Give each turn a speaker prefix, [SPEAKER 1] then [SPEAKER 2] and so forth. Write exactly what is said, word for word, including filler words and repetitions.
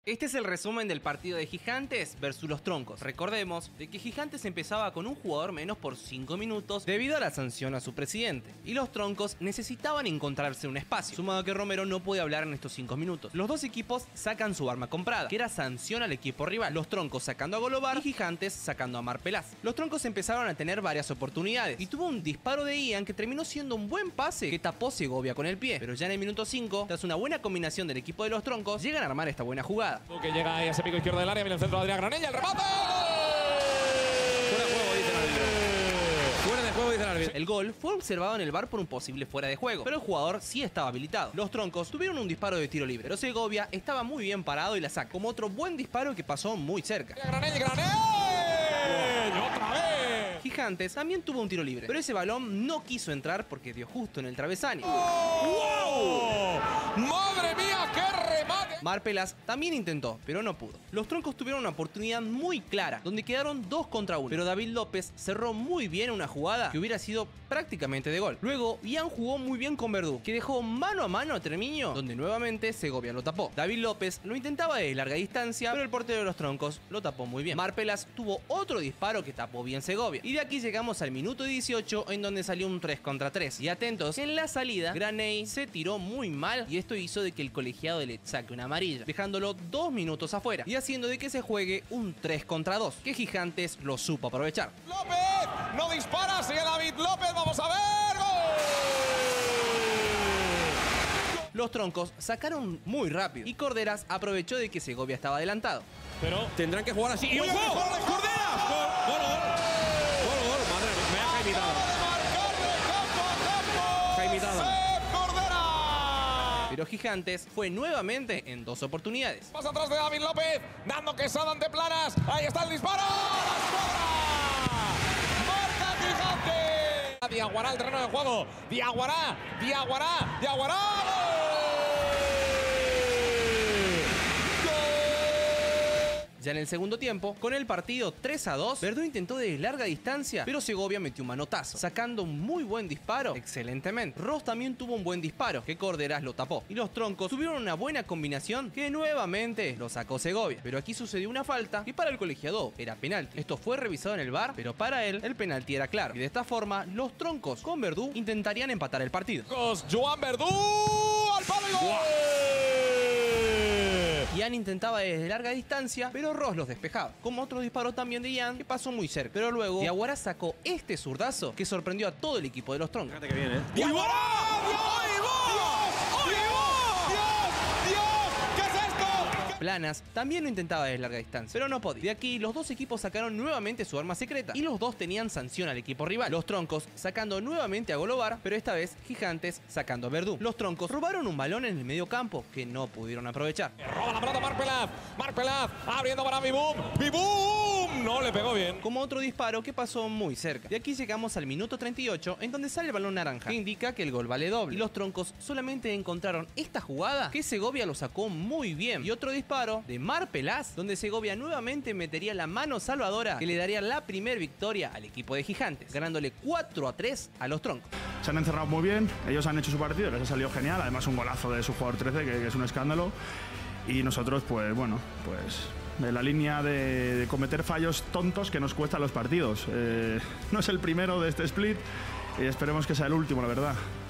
[SPEAKER 1] Este es el resumen del partido de Gigantes versus los Troncos. Recordemos de que Gigantes empezaba con un jugador menos por cinco minutos debido a la sanción a su presidente, y los Troncos necesitaban encontrarse un espacio, sumado a que Romero no puede hablar en estos cinco minutos. Los dos equipos sacan su arma comprada, que era sanción al equipo rival, los Troncos sacando a Golobar y Gigantes sacando a Mar Pelaz. Los Troncos empezaron a tener varias oportunidades, y tuvo un disparo de Ian que terminó siendo un buen pase que tapó Segovia con el pie, pero ya en el minuto cinco, tras una buena combinación del equipo de los Troncos, llegan a armar esta buena jugada.
[SPEAKER 2] Que llega ahí a ese pico izquierdo del área, viene el centro de Adrián Granella, el remate.
[SPEAKER 1] Fuera de juego, dice el árbitro. Fuera de juego, dice el árbitro. El gol fue observado en el V A R por un posible fuera de juego, pero el jugador sí estaba habilitado. Los Troncos tuvieron un disparo de tiro libre, pero Segovia estaba muy bien parado y la saca, como otro buen disparo que pasó muy cerca.
[SPEAKER 2] Granella, Granella. ¡Otra vez!
[SPEAKER 1] Gigantes también tuvo un tiro libre, pero ese balón no quiso entrar porque dio justo en el travesaño.
[SPEAKER 2] ¡Oh! ¡Wow! ¡Madre mía, qué remate!
[SPEAKER 1] Mar Pelaz también intentó, pero no pudo. Los Troncos tuvieron una oportunidad muy clara, donde quedaron dos contra uno, pero David López cerró muy bien una jugada que hubiera sido prácticamente de gol. Luego, Ian jugó muy bien con Verdú, que dejó mano a mano a Treviño, donde nuevamente Segovia lo tapó. David López lo intentaba de larga distancia, pero el portero de los Troncos lo tapó muy bien. Mar Pelaz tuvo otro disparo que tapó bien Segovia. Y de aquí llegamos al minuto dieciocho, en donde salió un tres contra tres. Y atentos, en la salida, Graney se tiró muy mal, y esto hizo de que el colegiado le saque una amarilla, dejándolo dos minutos afuera y haciendo de que se juegue un tres contra dos, que Gigantes lo supo aprovechar.
[SPEAKER 2] López no dispara, sigue David López, vamos a ver. ¡Gol!
[SPEAKER 1] Los Troncos sacaron muy rápido y Corderas aprovechó de que Segovia estaba adelantado.
[SPEAKER 2] Pero
[SPEAKER 3] tendrán que jugar así. ¡Y un gol!
[SPEAKER 2] ¡Gol! ¡Corderas! ¡Gol, gol, gol!
[SPEAKER 3] ¡Gol, gol! Madre mía, me ha jaimitado. Jaimitado.
[SPEAKER 1] Pero Gigantes fue nuevamente en dos oportunidades.
[SPEAKER 2] Pasa atrás de David López, dando quesada ante Planas. Ahí está el disparo. ¡La escuadra! ¡Marca Gigantes! Diaguará el terreno de juego. Diaguará, Diaguará, Diaguará.
[SPEAKER 1] Ya en el segundo tiempo, con el partido tres a dos, Verdú intentó de larga distancia, pero Segovia metió un manotazo, sacando un muy buen disparo excelentemente. Ross también tuvo un buen disparo, que Corderas lo tapó, y los Troncos tuvieron una buena combinación que nuevamente lo sacó Segovia. Pero aquí sucedió una falta que para el colegiado era penalti. Esto fue revisado en el V A R, pero para él el penalti era claro. Y de esta forma, los Troncos con Verdú intentarían empatar el partido.
[SPEAKER 2] Joan Verdú al palo y gol.
[SPEAKER 1] Ian intentaba desde larga distancia, pero Ross los despejaba, como otro disparo también de Ian que pasó muy cerca. Pero luego Diaguará sacó este zurdazo que sorprendió a todo el equipo de los Troncos.
[SPEAKER 3] Fíjate que bien, ¿eh?
[SPEAKER 2] ¡Diaguará!
[SPEAKER 1] Planas también lo intentaba desde larga distancia, pero no podía. De aquí, los dos equipos sacaron nuevamente su arma secreta, y los dos tenían sanción al equipo rival. Los Troncos sacando nuevamente a Golobar, pero esta vez Gigantes sacando a Verdú. Los Troncos robaron un balón en el medio campo que no pudieron aprovechar.
[SPEAKER 2] Roba la pelota Mar Pelaz, Mar Pelaz, abriendo para Bibum, Bibum, no le pegó bien.
[SPEAKER 1] Como otro disparo que pasó muy cerca. De aquí llegamos al minuto treinta y ocho, en donde sale el balón naranja, que indica que el gol vale doble. Y los Troncos solamente encontraron esta jugada que Segovia lo sacó muy bien. Y otro disparo de Mar Pelaz, donde Segovia nuevamente metería la mano salvadora que le daría la primer victoria al equipo de Gigantes, ganándole cuatro a tres a los Troncos.
[SPEAKER 4] Se han encerrado muy bien, ellos han hecho su partido, les ha salido genial, además un golazo de su jugador trece, que, que es un escándalo, y nosotros pues bueno, pues de la línea de, de cometer fallos tontos que nos cuestan los partidos. Eh, no es el primero de este split y esperemos que sea el último, la verdad.